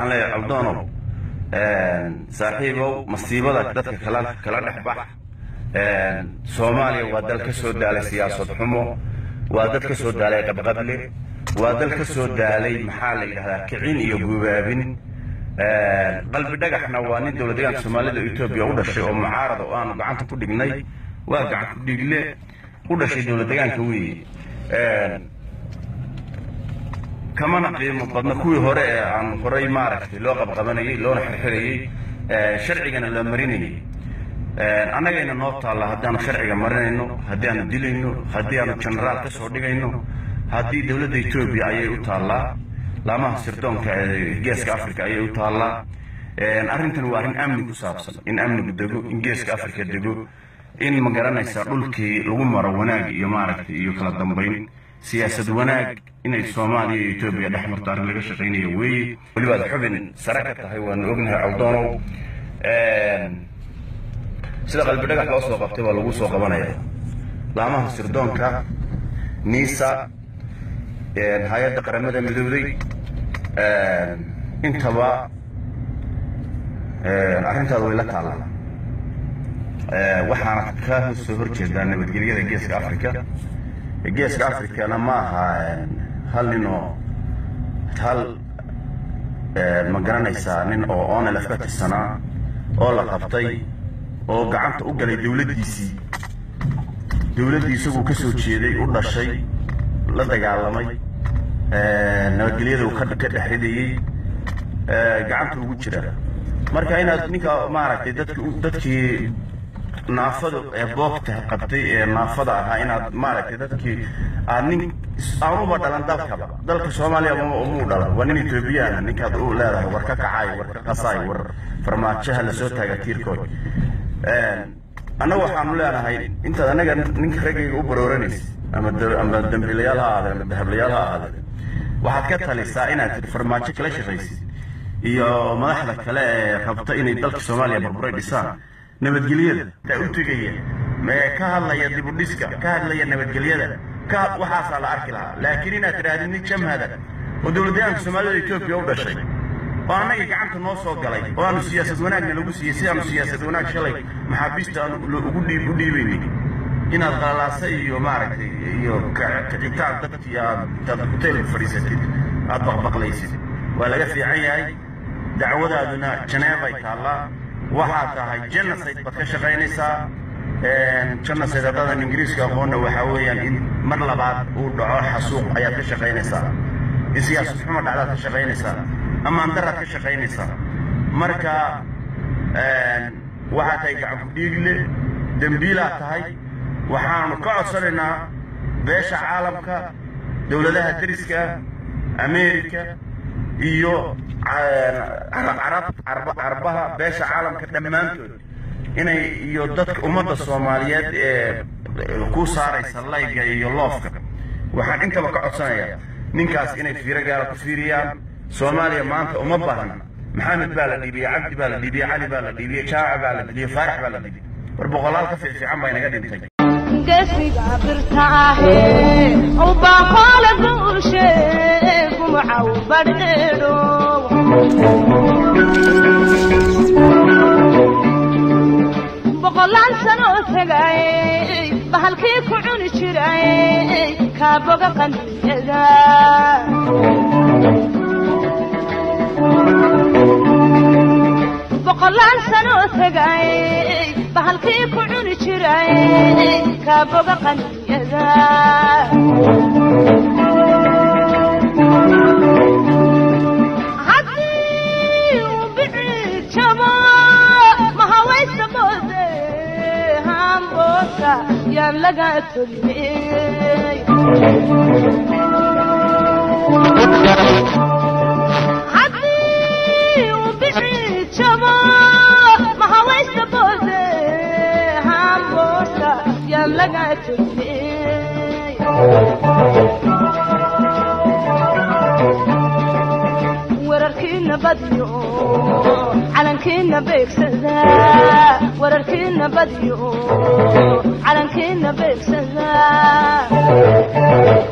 waxaan leeyahay Cabdoonow saaxiibow masiibada dadka kala dhaxbax Soomaaliya waa dal ka soo daalay siyaasad xumo waa dad ka soo daalay qabqable waa dal ka soo daalay maxaa la yiraahdaa kicin iyo gubaabin qalbi dhagaxna waa nin dawladda Soomaalida Itoobiya u dhashay oo mucaarad oo aan gacanta ku dhignay waa gacan ku dhigle u dhashay dawladda weeye كمان قيم بدنا كوي هراء عن هراء معركة لو قبضني لو نحرقي شرعينا لمريني أنا جينا نقطة على هدينا شرعي مرينه هدينا ديلينه هدينا جنرال كسودي إنه هدي دولة إثيوبيا أيه وطالع لما سردون كجيش أفريقيا أيه وطالع أرنتن وارن أمن كسابس إن أمن بدجو إن جيش أفريقيا بدجو إن مجرنا يسألوا كي الأمة وناج يمارك يكلا دمبين سياسة وناج إن الصومالي إثيوبيا دحمر طارن لقى شقيني وي واللي بعد حبن سرقة هيوان وجنها عودانو سيدا قلب دقة كأصلا قبتي ولا وصوا قبنا لما سردون كا نيسا هاي الدقرمة ده مدودي انتبه أنت ولا تعالى وحنا كاه السهر كذا نبتقولي هذا جيش أفريقيا الجيش أفريقيا أنا ما هل إنه هل مجرنا يسانين أو أنا لفت السنة أو لقبتي أو قعدت أقول دولة دي سو كسو شيء ولا شيء لا تجعلمي نقولي له كذا كذا حدي قعدت أقول كذا مركا هنا نيكا ما عرفت دتك نافذ بوقتها قبتي نافذها هنا ما عرفت دتك أني أمو بدلنا دلك الصومالية أمو دلنا ونين إثيوبيا نيكا تقول لا ورك كعاي ورك قصاي ور فرماتشها لسوتها كتير كوي أنا وحامل أنا هاي أنت أنا نيك رجع وبرورنيس أما الدمبليال هذا الذهبليال هذا واحد كتر لسائنا فرماتش كلاش رئيس iyo madaxda kale rabta inay dalka Soomaaliya burburay dhisaan nabadgelyada ta u tagayeen ma ka hadlaya dib u dhiska ka hadlaya nabadgelyada ka waxa la arki lahaa laakiin inaad raadin jamhada oo dawladda Soomaaliya Itoobiya u dhashay oo anaga gacanta noo soo galay oo aanu siyaasad wanaagna lagu siiyay aanu siyaasad wanaag shalay maxaabiista aan ugu dhiibaynay inaad qalaasay iyo maaragtay iyo kicitaan dadkii dad hotel fariisatay aad baqbaqlaysid waa laga fiican yahay دعوة جنيفا يتعلى وحاتها جنسيد بتكشغينيسا جنسيد هذا الإنجليز كأخونا وحاويا إن مرة بعد ودعاء حسوق أيات كشغينيسا السياسة محمد على كشغينيسا أما أندرة كشغينيسا مركا وحاتها يقعد ديجل دمبيلة تهي وحانو كعصرنا بيش عالمك دولة تريسكا أمريكا iyo عربها بيش عالم كدمانتود inay iyo dadka umada Soomaaliyeed ee ku saaraysa layga iyo loofka waxaan intaba ka codsanayaa ninkaas inay fiiragaala ku fiiriyaan Soomaaliya maanta uma baahna maxamed baa la dhiibay Cabdi baa la dhiibay Ali baa la dhiibay Jaaca baa la dhiibay Faarax baa la dhiibay war boqolaal ka fiican baa inaga dhintay geesiga birtaahe oo baaqala duushay kumacaaw badheedo boqolaan sano tagay bahalkii ku cuni jiray ka boga qaniyada boqolaan sano tagay bahalkii ku cuni jiray ka boga qaniyada يا لقى تلمي عدي وبعيد شباب ما هويش تبوزي هامبوسا يا لقى تلمي ورركينا بديو علنكينا بيكسدا ورركينا بديو علنكينا بيكسدا